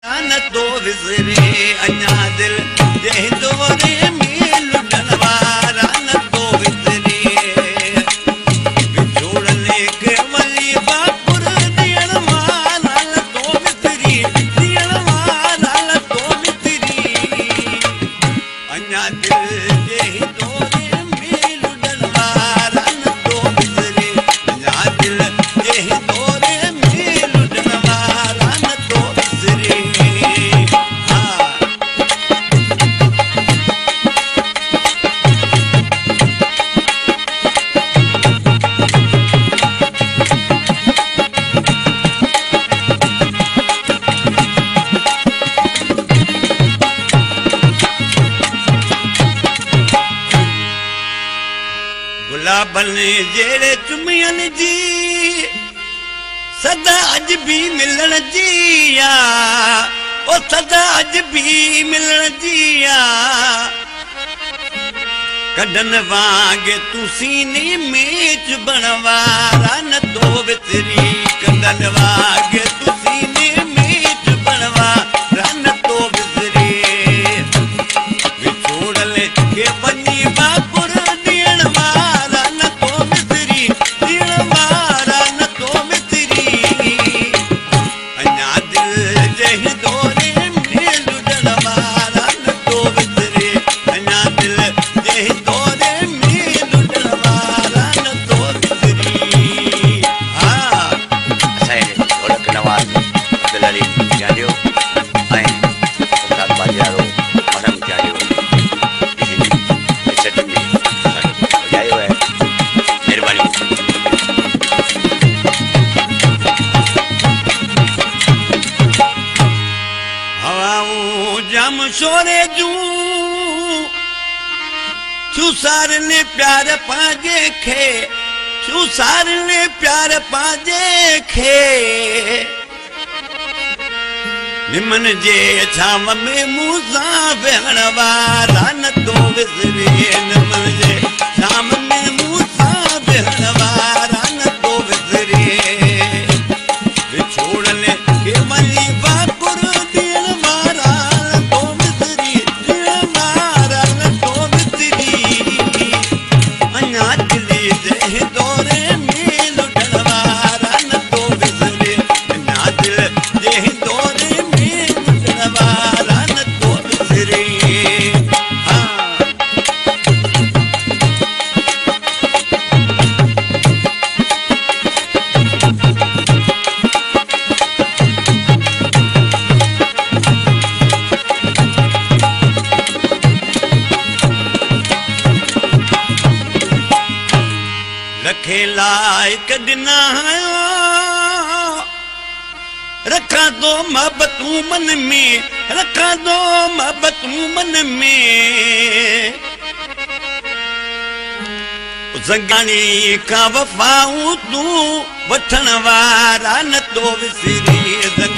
न तो विसरे अञा दिल जंहिं दौरे में लुटण वारा न तो विसरे विछोड़ने के वली बापुर ॾियण वारा न तो विसरी ॾियण वारा न तो विसरी अञा दिल जंहिं दौरे में लुटण वारा न तो विसरे अञा दिल जंहिं दौरे में लुटण वारा न तो विसरे गुलाबन जेड़े चुमियन जी सदा अज भी मिलन जिया ओ सदा अज भी मिलन जिया कढन वांगे तू सीने में चुभण वारा न तो विसरी कढन वांगे तू सीने में चुभण वारा न तो विसरी विछोड़ले के वञी बापुर ॾियण वारा न तो विसरी ॾियण वारा न तो विसरी अञा दिल जंहिं दौरे में लुटण वारा न तो विसरे अञा दिल जंहिं दौरे में लुटण वारा न तो विसरी असांजे ढोलक नवाज़ अब्दुल अली जाॾियो ऐं उस्ताद बाजीरारो मरम जाॾियो इज़त में वॼायो आहे महिरबानी हवाऊं जम शोरे जूं छुसारने प्यार पांजे खे छुसारने प्यार पांजे खे निमन जे छाव में मूंसां वेहण वारा न तो विसरे निमन जे छाव में मूंसां वेहण वारा न तो विसरे विछोड़ने के वली बापुर ॾियण वारा न तो विसरी ॾियण वारा न तो विसरी अञा दिल जंहिं दौरे में लुटण वारा न तो विसरे अञा दिल जंहिं दौरे में लुटण वारा न तो विसरे रखे लायक ॾिना रखा दो मोहबतूं मन में रखा दो मोहबतूं मन में ज़ंगानी खां वफ़ाऊं तूं वठण वारा न तो विसरी